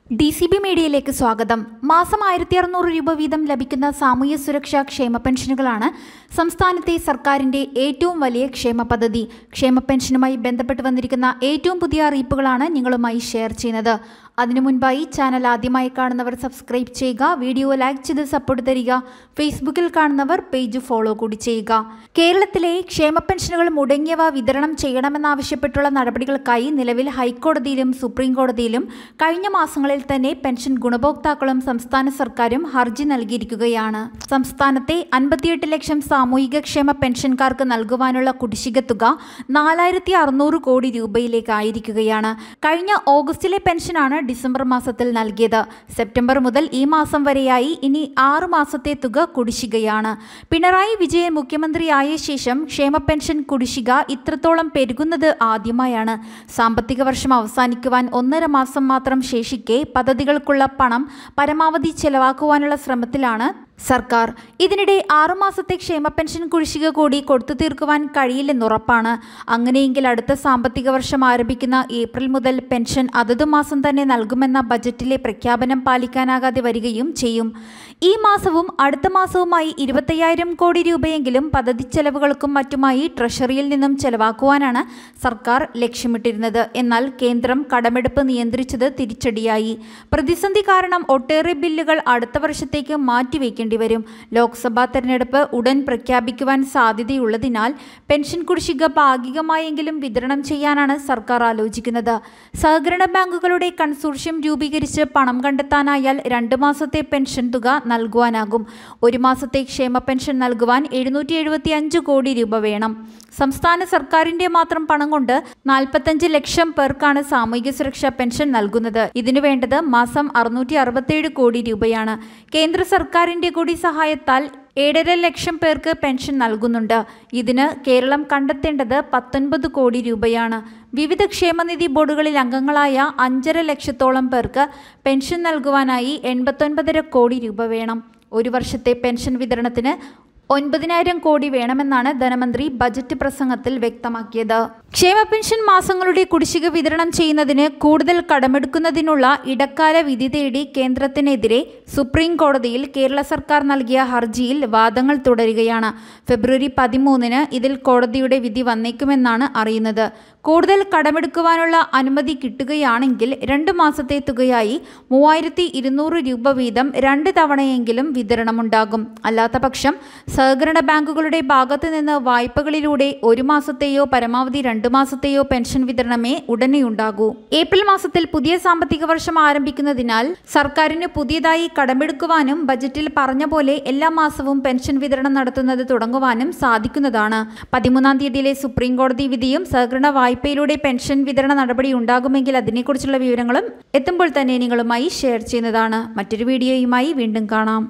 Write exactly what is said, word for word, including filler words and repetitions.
D C B മീഡിയയിലേക്ക് സ്വാഗതം. മാസം ആയിരത്തി അറുന്നൂറ് രൂപ വീതം ലഭിക്കുന്ന സാമൂഹ്യ സുരക്ഷാ ക്ഷേമ പെൻഷനുകളാണ് സംസ്ഥാനത്തെ സർക്കാരിന്റെ ഏറ്റവും വലിയ ക്ഷേമ പദ്ധതി. ക്ഷേമ പെൻഷനുമായി ബന്ധപ്പെട്ട് വന്നിരിക്കുന്ന ഏറ്റവും പുതിയ അറിയിപ്പുകളാണ് നിങ്ങളുമായി ഷെയർ ചെയ്യുന്നത്. അതിനു മുൻപായി ചാനൽ ആദ്യമായി കാണുന്നവർ സബ്സ്ക്രൈബ് ചെയ്യുക, വീഡിയോ ലൈക്ക് ചെയ്ത് സപ്പോർട്ട് തരിക, ഫേസ്ബുക്കിൽ കാണുന്നവർ പേജ് ഫോളോ കൂടി ചെയ്യുക. കേരളത്തിലെ ക്ഷേമ പെൻഷനുകൾ മുടങ്ങിയവ വിതരണം ചെയ്യണമെന്നാവശ്യപ്പെട്ടുള്ള നടപടികൾക്കായി നിലവിൽ ഹൈക്കോടതിയിലും സുപ്രീം കോടതിയിലും കഴിഞ്ഞ മാസങ്ങളിൽ തന്നെ പെൻഷൻ ഗുണഭോക്താക്കളും സംസ്ഥാന സർക്കാരും ഹർജി നൽകിയിരിക്കുകയാണ്. സംസ്ഥാനത്തെ അൻപത്തിയെട്ട് ലക്ഷം സാമൂഹിക ക്ഷേമ പെൻഷൻകാർക്ക് നൽകുവാനുള്ള കുടിശ്ശിക തുക നാലായിരത്തി അറുന്നൂറ് കോടി രൂപയിലേക്കായിരിക്കുകയാണ്. കഴിഞ്ഞ ഓഗസ്റ്റിലെ പെൻഷനാണ് ഡിസംബർ മാസത്തിൽ നൽകിയത്. സെപ്റ്റംബർ മുതൽ ഈ മാസം വരെയായി ഇനി ആറു മാസത്തെ തുക കുടിശ്ശികയാണ്. പിണറായി വിജയൻ മുഖ്യമന്ത്രിയായ ശേഷം ക്ഷേമ പെൻഷൻ കുടിശ്ശിക ഇത്രത്തോളം പെരുകുന്നത് ആദ്യമായാണ്. സാമ്പത്തിക വർഷം അവസാനിക്കുവാൻ ഒന്നര മാസം മാത്രം ശേഷിക്കെ പദ്ധതികൾക്കുള്ള പണം പരമാവധി ചെലവാക്കുവാനുള്ള ശ്രമത്തിലാണ് സർക്കാർ. ഇതിനിടെ ആറുമാസത്തെ ക്ഷേമ പെൻഷൻ കുടിശ്ശിക കൂടി കൊടുത്തു തീർക്കുവാൻ കഴിയില്ലെന്നുറപ്പാണ്. അങ്ങനെയെങ്കിൽ അടുത്ത സാമ്പത്തിക വർഷം ആരംഭിക്കുന്ന ഏപ്രിൽ മുതൽ പെൻഷൻ അതതു മാസം തന്നെ നൽകുമെന്ന ബജറ്റിലെ പ്രഖ്യാപനം പാലിക്കാനാകാതെ വരികയും ചെയ്യും. ഈ മാസവും അടുത്ത മാസവുമായി ഇരുപത്തയ്യായിരം കോടി രൂപയെങ്കിലും പദ്ധതി ചെലവുകൾക്കും മറ്റുമായി ട്രഷറിയിൽ നിന്നും ചെലവാക്കുവാനാണ് സർക്കാർ ലക്ഷ്യമിട്ടിരുന്നത്. എന്നാൽ കേന്ദ്രം കടമെടുപ്പ് നിയന്ത്രിച്ചത് തിരിച്ചടിയായി. പ്രതിസന്ധി കാരണം ഒട്ടേറെ ബില്ലുകൾ അടുത്ത വർഷത്തേക്ക് മാറ്റിവെക്കും വരും. ലോക്സഭാ തെരഞ്ഞെടുപ്പ് ഉടൻ പ്രഖ്യാപിക്കുവാൻ സാധ്യതയുള്ളതിനാൽ പെൻഷൻ കുടിശ്ശിക ഭാഗികമായെങ്കിലും വിതരണം ചെയ്യാനാണ് സർക്കാർ ആലോചിക്കുന്നത്. സഹകരണ ബാങ്കുകളുടെ കൺസോർഷ്യം രൂപീകരിച്ച് പണം കണ്ടെത്താനായാൽ രണ്ട് മാസത്തെ പെൻഷൻ തുക നൽകുവാനാകും. ഒരു മാസത്തെ ക്ഷേമ പെൻഷൻ നൽകുവാൻ എഴുന്നൂറ്റി എഴുപത്തി അഞ്ച് കോടി രൂപ വേണം. സംസ്ഥാന സർക്കാരിന്റെ മാത്രം പണം കൊണ്ട് നാൽപ്പത്തഞ്ച് ലക്ഷം പേർക്കാണ് സാമൂഹിക സുരക്ഷാ പെൻഷൻ നൽകുന്നത്. ഇതിനു വേണ്ടത് മാസം അറുന്നൂറ്റി അറുപത്തിയേഴ് കോടി രൂപയാണ്. കേന്ദ്ര സർക്കാരിന്റെ കൂടി സഹായത്താൽ ഏഴര ലക്ഷം പേർക്ക് പെൻഷൻ നൽകുന്നുണ്ട്. ഇതിന് കേരളം കണ്ടെത്തേണ്ടത് പത്തൊൻപത് കോടി രൂപയാണ്. വിവിധ ക്ഷേമനിധി ബോർഡുകളിൽ അംഗങ്ങളായ അഞ്ചര ലക്ഷത്തോളം പേർക്ക് പെൻഷൻ നൽകുവാനായി എൺപത്തൊൻപതര കോടി രൂപ വേണം. ഒരു വർഷത്തെ പെൻഷൻ വിതരണത്തിന് ഒൻപതിനായിരം കോടി വേണമെന്നാണ് ധനമന്ത്രി ബജറ്റ് പ്രസംഗത്തിൽ വ്യക്തമാക്കിയത്. ക്ഷേമ പെൻഷൻ മാസങ്ങളുടെ കുടിശ്ശിക വിതരണം ചെയ്യുന്നതിന് കൂടുതൽ കടമെടുക്കുന്നതിനുള്ള ഇടക്കാല വിധി തേടി കേന്ദ്രത്തിനെതിരെ സുപ്രീം കോടതിയിൽ കേരള സർക്കാർ നൽകിയ ഹർജിയിൽ വാദങ്ങൾ തുടരുകയാണ്. ഫെബ്രുവരി പതിമൂന്നിന് ഇതിൽ കോടതിയുടെ വിധി വന്നേക്കുമെന്നാണ് അറിയുന്നത്. കൂടുതൽ കടമെടുക്കുവാനുള്ള അനുമതി കിട്ടുകയാണെങ്കിൽ രണ്ട് മാസത്തെ തുകയായി മൂവായിരത്തി ഇരുന്നൂറ് രൂപ വീതം രണ്ട് തവണയെങ്കിലും വിതരണമുണ്ടാകും. അല്ലാത്ത പക്ഷം സഹകരണ ബാങ്കുകളുടെ ഭാഗത്തു നിന്ന് വായ്പകളിലൂടെ ഒരു മാസത്തെയോ പരമാവധി രണ്ടു മാസത്തെയോ പെൻഷൻ വിതരണമേ ഉടനെയുണ്ടാകൂ. ഏപ്രിൽ മാസത്തിൽ പുതിയ സാമ്പത്തിക വർഷം ആരംഭിക്കുന്നതിനാൽ സർക്കാരിന് പുതിയതായി കടമെടുക്കുവാനും ബജറ്റിൽ പറഞ്ഞ പോലെ എല്ലാ മാസവും പെൻഷൻ വിതരണം നടത്തുന്നത് തുടങ്ങുവാനും സാധിക്കുന്നതാണ്. പതിമൂന്നാം തീയതിയിലെ സുപ്രീം കോടതി വിധിയും സഹകരണ വായ്പയിലൂടെ പെൻഷൻ വിതരണ നടപടി ഉണ്ടാകുമെങ്കിൽ അതിനെക്കുറിച്ചുള്ള വിവരങ്ങളും എത്തുമ്പോൾ തന്നെ നിങ്ങളുമായി ഷെയർ ചെയ്യുന്നതാണ്. മറ്റൊരു വീഡിയോയുമായി വീണ്ടും കാണാം.